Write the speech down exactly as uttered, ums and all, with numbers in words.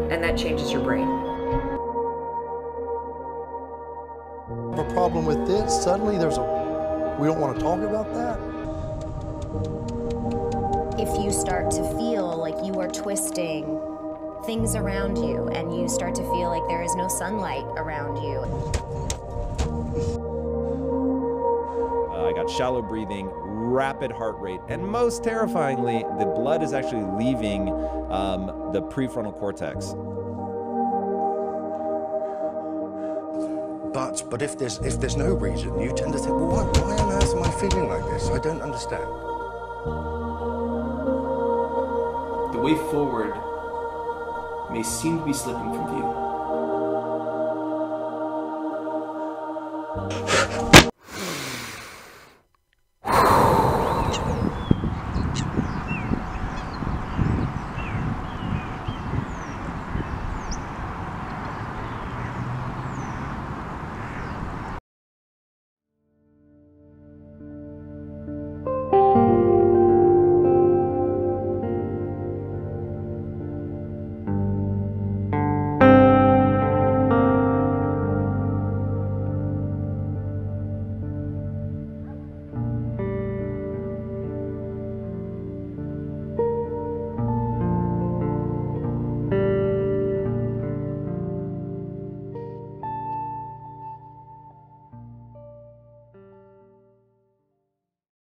and that changes your brain. A problem with this, suddenly there's a, we don't want to talk about that. If you start to feel like you are twisting things around you and you start to feel like there is no sunlight around you. Uh, I got shallow breathing, rapid heart rate, and most terrifyingly, the blood is actually leaving um, the prefrontal cortex. But, but if there's, if there's no reason, you tend to think, well, why, why on earth am I feeling like this? I don't understand. The way forward may seem to be slipping from view.